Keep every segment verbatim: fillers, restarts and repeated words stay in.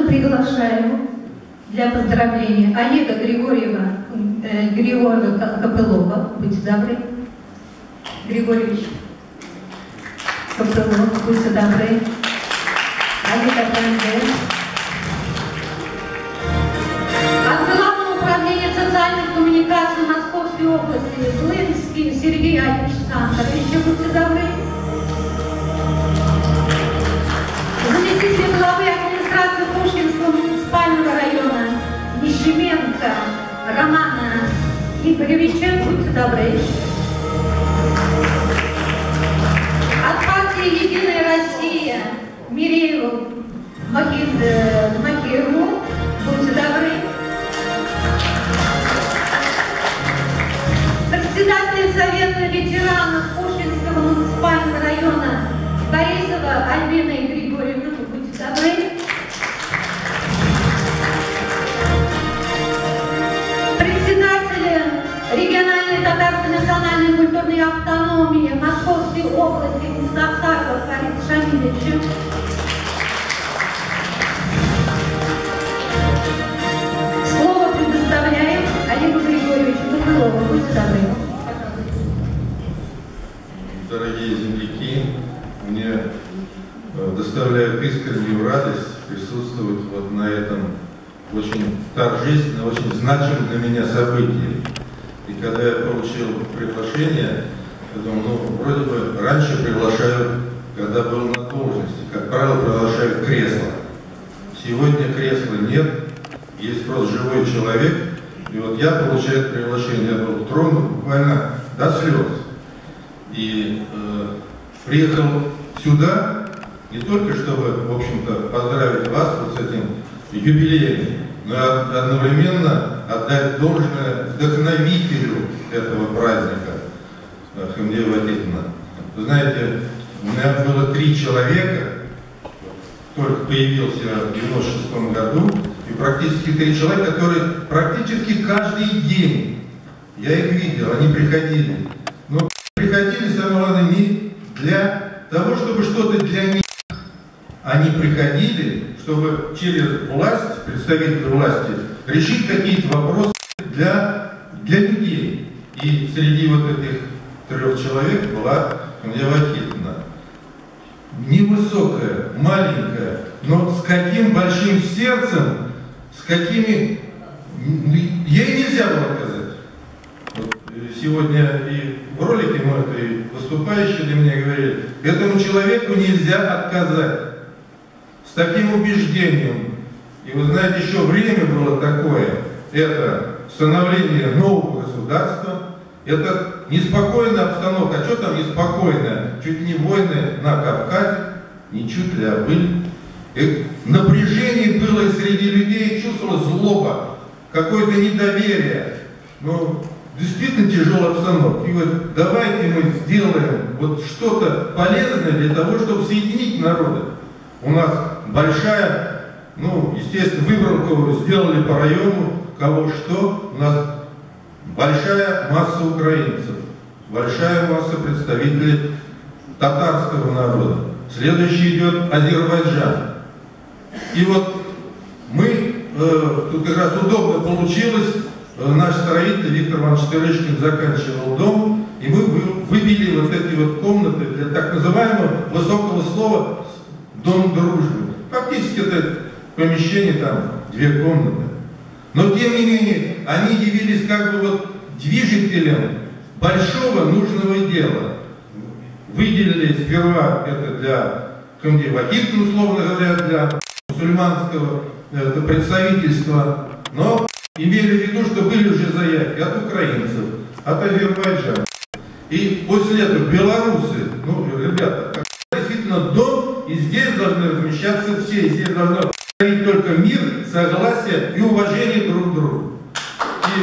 приглашаю для поздравления Олега Григорьева, э, Григорьева Копылова. Будьте добры. Григорьевич Копылов, будьте добры. Олег Абрандович. От Главного управления социальных коммуникаций Московской области Злынский Сергей Александрович, будьте добры. Заместитель главы администрации Пушкинского муниципального района Нищеменко Романа Игоревича, будьте добры. От партии «Единая Россия» Мирееву Макееву, будьте добры. Председатель Совета ветеранов Пушкинского муниципального района Борисова Альбина Григорьевна, будьте добры. Председатель региональной татарской национальной культурной автономии Московской области Мустафаров Фарид Шамилевич. Слово предоставляем Олегу Григорьевичу Копылову, будьте добры. Дорогие земляки, мне доставляет искреннюю радость присутствовать вот на этом очень торжественном, очень значимом для меня событии. И когда я получил приглашение, я думал, ну, вроде бы раньше приглашают, когда был на должности, как правило, приглашают кресло. Сегодня кресла нет, есть просто живой человек, и вот я получаю приглашение, я был тронут буквально до слез. И э, приехал сюда не только чтобы, в общем-то, поздравить вас вот с этим юбилеем, но и одновременно отдать должное вдохновителю этого праздника, Хамдия Вахитовна. Вы знаете, у меня было три человека, только появился в девяносто шестом году, и практически три человека, которые практически каждый день, я их видел, они приходили. Но приходили, самое главное, не для того, чтобы что-то для них. Они приходили, чтобы через власть, представители власти, решить какие-то вопросы для, для людей. И среди вот этих трех человек была Хамдия Вахитовна. Невысокая, маленькая, но с каким большим сердцем, с какими... Ей нельзя было отказать. Вот сегодня и в ролике мы, это и выступающие для меня говорили, этому человеку нельзя отказать. С таким убеждением. И вы знаете, еще время было такое, это становление нового государства, это неспокойная обстановка. А что там неспокойная? Чуть не войны на Кавказе, ничуть ли, а были. И напряжение было и среди людей, чувствовалась злоба, какое-то недоверие. Но действительно тяжелая обстановка. И вот давайте мы сделаем вот что-то полезное для того, чтобы соединить народы. У нас большая, ну, естественно, выборку сделали по району, кого что. У нас большая масса украинцев, большая масса представителей татарского народа. Следующий идет Азербайджан. И вот мы, э, тут как раз удобно получилось, э, наш строитель Виктор Иванович Тырышкин заканчивал дом, и мы выбили вот эти вот комнаты для так называемого высокого слова «Дом дружбы». Фактически это помещение, там две комнаты. Но тем не менее, они явились как бы вот движителем большого нужного дела. Выделили сперва это для Хамдии Вахитовны, условно говоря, для мусульманского это, представительства, но имели в виду, что были уже заявки от украинцев, от Азербайджана. И после этого белорусы, ну, ребята, действительно дом, и здесь должны размещаться все, и здесь должно быть только мир, согласие и уважение друг к другу. И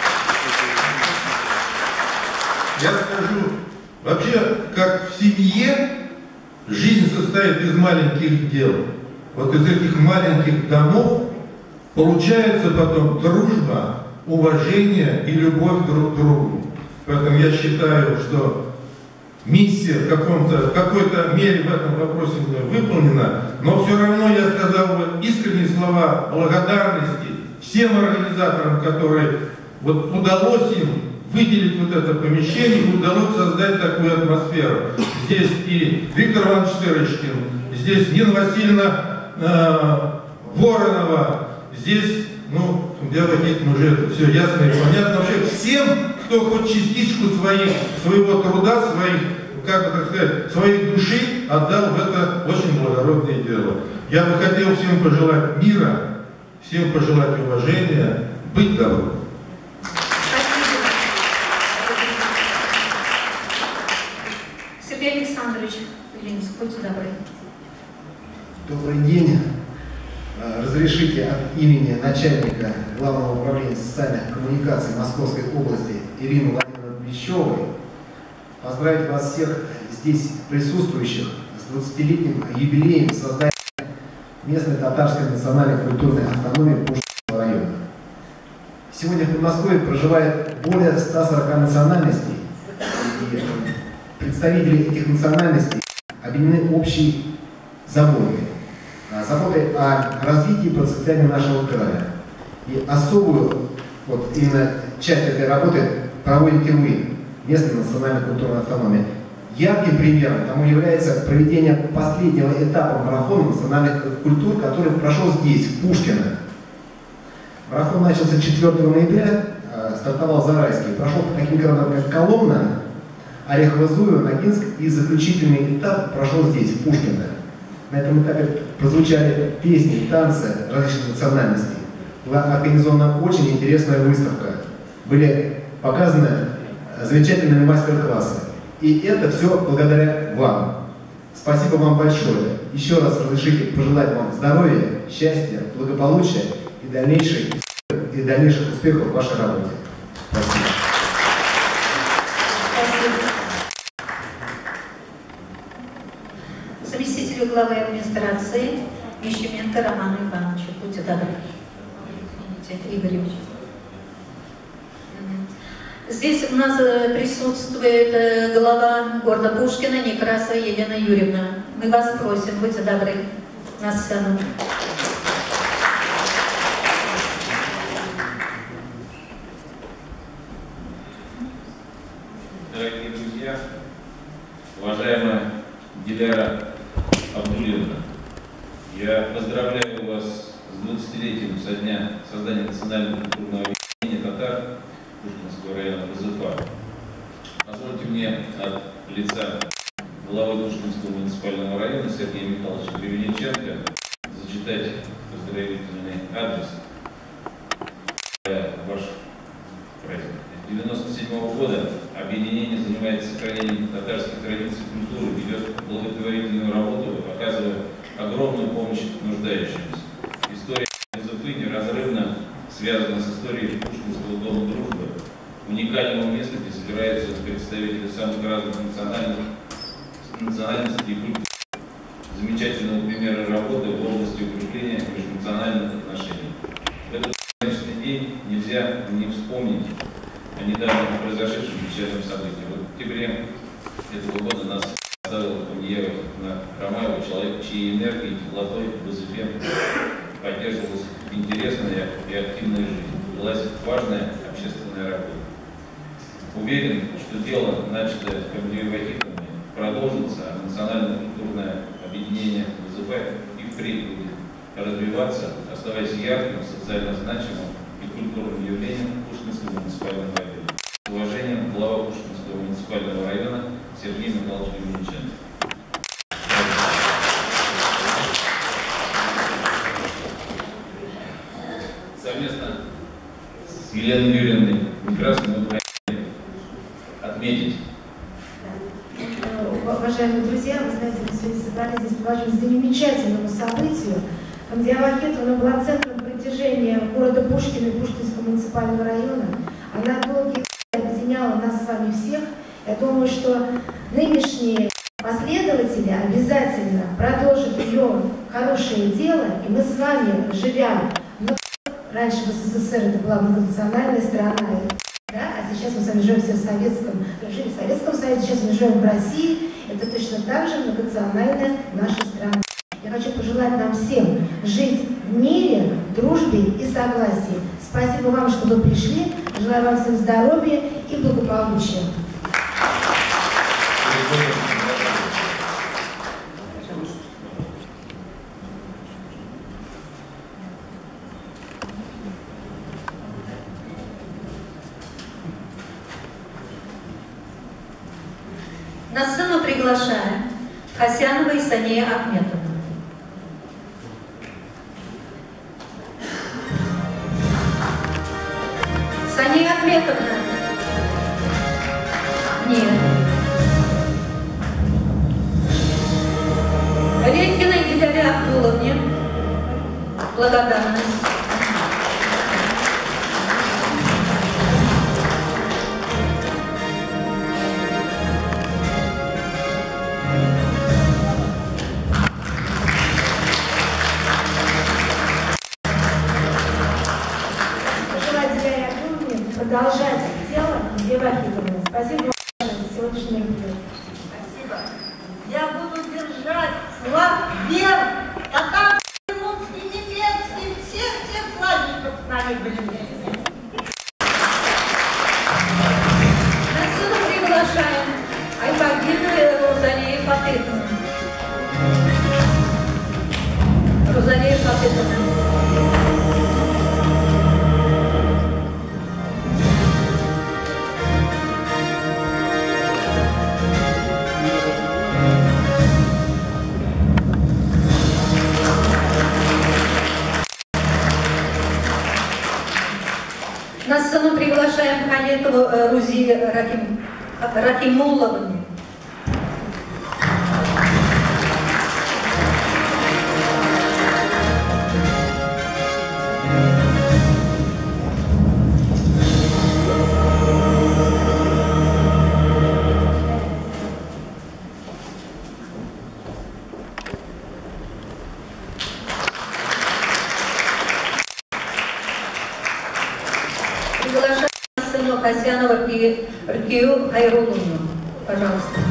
я скажу, вообще, как в семье, жизнь состоит из маленьких дел. Вот из этих маленьких домов получается потом дружба, уважение и любовь друг к другу. Поэтому я считаю, что миссия в каком-то, в какой-то мере в этом вопросе выполнена, но все равно я сказал бы искренние слова благодарности всем организаторам, которые вот удалось им выделить вот это помещение, удалось создать такую атмосферу. Здесь и Виктор Иванович Тырочкин, здесь Нина Васильевна э, Воронова, здесь, ну, Гамзия Вахитовна, уже это все ясно и понятно. Вообще всем, кто хоть частичку своих, своего труда, своих, как бы так сказать, своей души отдал в это очень благородное дело. Я бы хотел всем пожелать мира, всем пожелать уважения, быть добрым. Сергей Александрович Ильинский, будьте добры. Добрый день. Разрешите от имени начальника Главного управления социальных коммуникаций Московской области Ирины Владимировны Плещевой поздравить вас всех здесь присутствующих с двадцатилетним юбилеем создания местной татарской национальной культурной автономии Пушкинского района. Сегодня в Подмосковье проживает более ста сорока национальностей, и представители этих национальностей объединены общей заботой. Заботой о развитии и процветании нашего края. И особую вот именно часть этой работы проводите вы, местная национальная культурная автономия. Ярким примером тому является проведение последнего этапа марафона национальных культур, который прошел здесь, в Пушкино. Марафон начался четвёртого ноября, стартовал Зарайский, прошел по таким городам, как Коломна, Орехово-Зуево, Ногинск, и заключительный этап прошел здесь, в Пушкино. На этом этапе прозвучали песни, танцы различных национальностей. Была организована очень интересная выставка. Были показаны замечательные мастер-классы. И это все благодаря вам. Спасибо вам большое. Еще раз разрешите пожелать вам здоровья, счастья, благополучия и дальнейших, и дальнейших успехов в вашей работе. Спасибо. Заместителю главы администрации Мищеменко Роману Ивановичу. Будьте добры. Игоревич. Здесь у нас присутствует глава города Пушкина Некрасова Елена Юрьевна. Мы вас просим, будьте добры, на сцену. Дорогие друзья, уважаемая Диляра Абдуллина, я поздравляю вас с двадцатилетием со дня создания национального культурного объединения татар Пушкинского района ПЗФА. Позвольте мне от лица главы Пушкинского муниципального района Сергея Михайловича Гребениченко зачитать поздравительный адрес ваш праздник. С девяносто седьмого года объединение занимается сохранением татарских традиций и культуры, ведет благотворительную работу, оказывая огромную помощь нуждающимся. История ПЗФы неразрывно связана с историей Пушкинского дома дружбы, уникального места, где собираются представители самых разных национальных, национальностей и культур. Замечательного примера работы в области укрепления межнациональных отношений. В этот сегодняшний день нельзя не вспомнить о недавно произошедшем печальном событии. В октябре этого года нас оставила Гамзия Вахитовна Ромаева, человек, чьей энергией, теплотой, ПЗФ поддерживалась интересная и активная жизнь, велась важная общественная работа. Уверен, что дело, начатое Гамзией Вахитовной, продолжится, а национально-культурное объединение ПЗФ и впредь будет развиваться, оставаясь ярким, социально значимым и культурным явлением Пушкинского муниципального района. С уважением, глава Пушкинского муниципального района Сергей Михайлович Гребениченко. Совместно с Еленой Юрьевной Некрасовой мы хотим отметить. Уважаемые друзья, вы знаете, мы сегодня собрались здесь по очень замечательному событию. Гамзия Вахитовна была центром притяжения города Пушкина и Пушкинского муниципального района. Она долгие годы объединяла нас с вами всех. Я думаю, что нынешние последователи обязательно продолжат ее хорошее дело, и мы с вами, живя, ну, раньше в СССР это была многонациональная страна, Да? А сейчас мы с вами живем все в советском режиме, в Советском Союзе, сейчас мы живем в России. Это точно так же многонациональная наша страна. Я хочу пожелать нам всем жить в мире, дружбе и согласии. Спасибо вам, что вы пришли. Желаю вам всем здоровья и благополучия. На сцену приглашаем Хасянова и Сания Ахметовна. Сания Ахметовна. Нет. Редькиной Диляре Абдуловне. Благодарность. Продолжать дело Ева Архиповна. Спасибо вам за сегодняшнее мероприятие. Спасибо. Я буду держать флаг вверх, татарский, русский, немецкий, всех-всех флаги, чтобы с нами были вместе. На сцену приглашаем Айбагину и Розалию Фатыховну. Розалия Фатыховна. На сцену приглашаем Халетову э, Рузи Рахим, Рахимулловну. Приглашаем на сцену Хасянова Ркию Хайрулловну. Пожалуйста.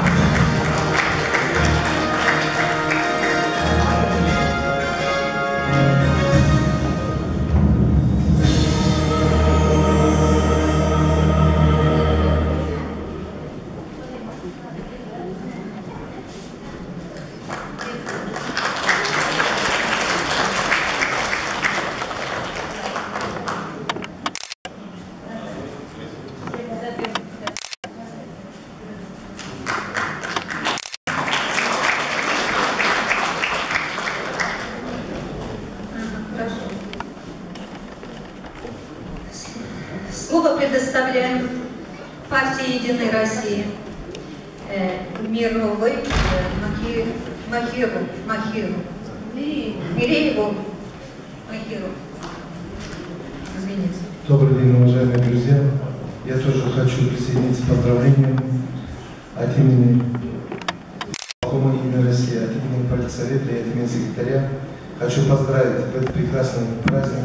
Слово предоставляем партии «Единой России» э, Мировой э, Махи, Махиру, Махиру, Мирееву Махиру. Извините. Добрый день, уважаемые друзья. Я тоже хочу присоединиться к поздравлениям от имени Кома «Единой России», от имени партсовета и от имени секретаря. Хочу поздравить в этот прекрасный праздник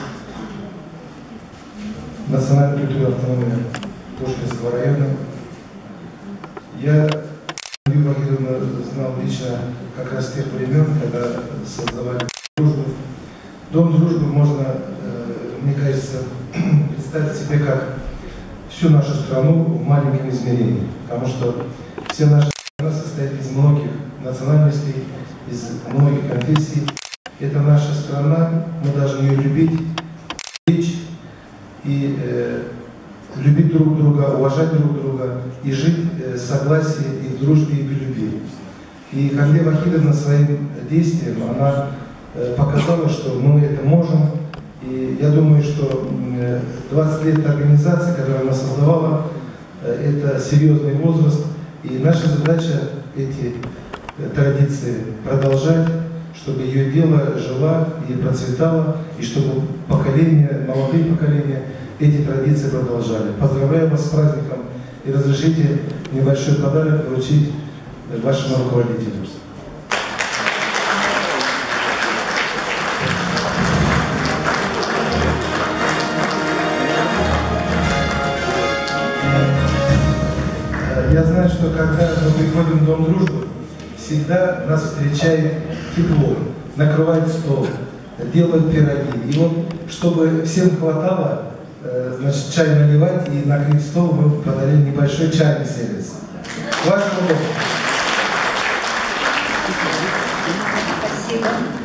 национальной культуры автономии Пушкинского района. Я Юрию Вахидовну знал лично как раз с тех времен, когда создавали дружбу. Дом дружбы можно, мне кажется, представить себе как всю нашу страну в маленьком измерении, потому что вся наша страна состоит из многих национальностей, из многих конфессий. Это наша страна, мы должны ее любить, беречь и э, любить друг друга, уважать друг друга и жить э, в согласии и в дружбе и в любви. И Хамле Вахидовна своим действием, она э, показала, что мы это можем. И я думаю, что э, двадцать лет организации, которую она создавала, э, это серьезный возраст. И наша задача эти э, традиции продолжать, чтобы ее дело жило и процветало, и чтобы поколения, молодые поколения эти традиции продолжали. Поздравляю вас с праздником и разрешите небольшой подарок вручить вашему руководителю. я знаю, что когда мы приходим в Дом дружбы, всегда нас встречает тепло, накрывает стол, делают пироги. И вот, чтобы всем хватало, э, значит, чай наливать и накрыть стол, мы подарили небольшой чайный сервис. Вашему дому. Спасибо.